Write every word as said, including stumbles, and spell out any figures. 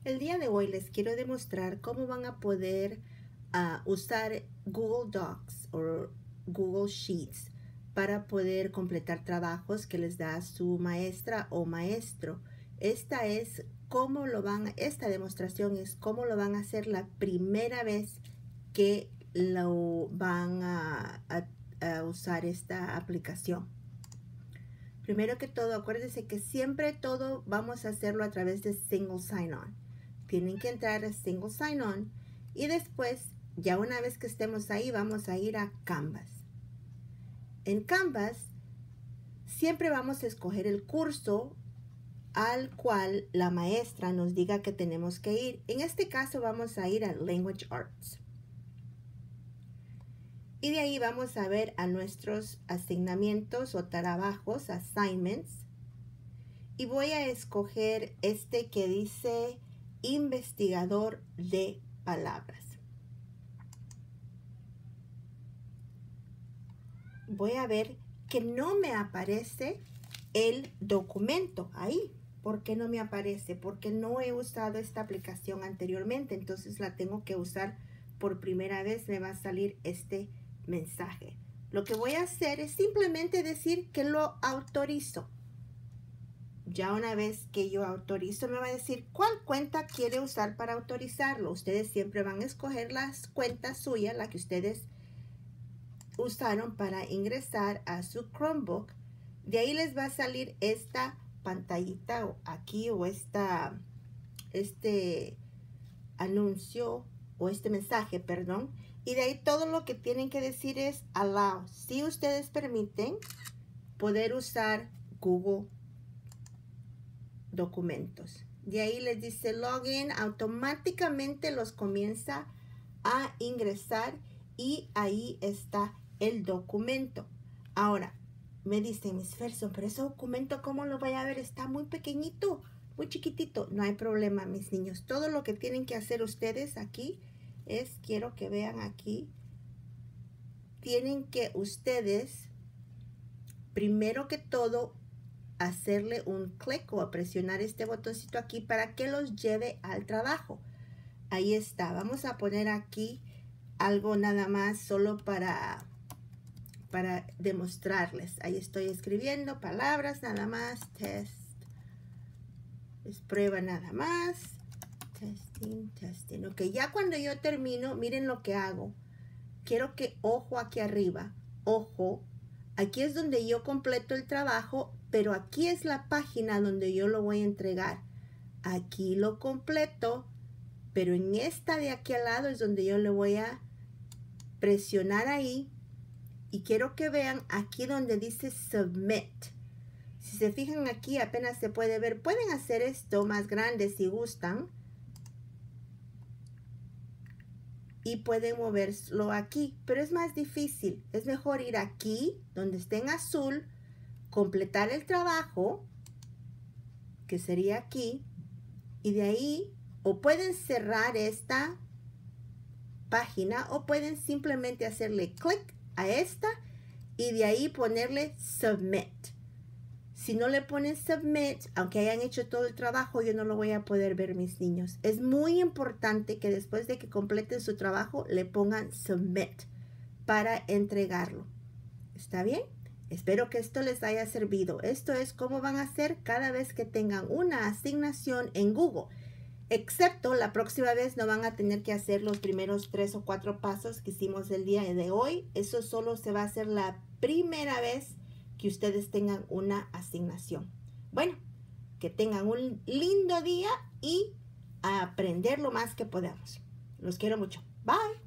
El día de hoy les quiero demostrar cómo van a poder uh, usar Google Docs o Google Sheets para poder completar trabajos que les da su maestra o maestro. Esta es cómo lo van, esta demostración es cómo lo van a hacer la primera vez que lo van a, a, a usar esta aplicación. Primero que todo, acuérdense que siempre todo vamos a hacerlo a través de Single Sign-On. Tienen que entrar a Single Sign-On y después, ya una vez que estemos ahí, vamos a ir a Canvas. En Canvas, siempre vamos a escoger el curso al cual la maestra nos diga que tenemos que ir. En este caso, vamos a ir a Language Arts. Y de ahí vamos a ver a nuestros asignamientos o trabajos, assignments. Y voy a escoger este que dice investigador de palabras. Voy a ver que no me aparece el documento ahí. ¿Por qué no me aparece? Porque no he usado esta aplicación anteriormente. Entonces la tengo que usar por primera vez. Me va a salir este mensaje. Lo que voy a hacer es simplemente decir que lo autorizo. Ya una vez que yo autorizo, me va a decir cuál cuenta quiere usar para autorizarlo. Ustedes siempre van a escoger las cuentas suyas, la que ustedes usaron para ingresar a su Chromebook. De ahí les va a salir esta pantallita o aquí o esta, este anuncio o este mensaje, perdón. Y de ahí todo lo que tienen que decir es allow. Si ustedes permiten poder usar Google Documentos. De ahí les dice login. Automáticamente los comienza a ingresar y ahí está el documento. Ahora, me dicen, Miss Ferson, pero ese documento, ¿cómo lo voy a ver? Está muy pequeñito, muy chiquitito. No hay problema, mis niños. Todo lo que tienen que hacer ustedes aquí es, quiero que vean aquí, tienen que ustedes, primero que todo, hacerle un clic o a presionar este botoncito aquí para que los lleve al trabajo. Ahí está. Vamos a poner aquí algo nada más solo para, para demostrarles. Ahí estoy escribiendo palabras nada más. Test. Es prueba nada más. Testing, testing. Ok, ya cuando yo termino, miren lo que hago. Quiero que ojo aquí arriba. Ojo. Aquí es donde yo completo el trabajo, pero aquí es la página donde yo lo voy a entregar. Aquí lo completo, pero en esta de aquí al lado es donde yo le voy a presionar ahí. Y quiero que vean aquí donde dice Submit. Si se fijan aquí apenas se puede ver. Pueden hacer esto más grande si gustan. Y pueden moverlo aquí, pero es más difícil. Es mejor ir aquí, donde esté en azul, completar el trabajo, que sería aquí, y de ahí, o pueden cerrar esta página, o pueden simplemente hacerle clic a esta, y de ahí ponerle Submit. Si no le ponen Submit, aunque hayan hecho todo el trabajo, yo no lo voy a poder ver, mis niños. Es muy importante que después de que completen su trabajo, le pongan Submit para entregarlo. ¿Está bien? Espero que esto les haya servido. Esto es cómo van a hacer cada vez que tengan una asignación en Google. Excepto la próxima vez no van a tener que hacer los primeros tres o cuatro pasos que hicimos el día de hoy. Eso solo se va a hacer la primera vez que ustedes tengan una asignación. Bueno, que tengan un lindo día y a aprender lo más que podamos. Los quiero mucho. Bye.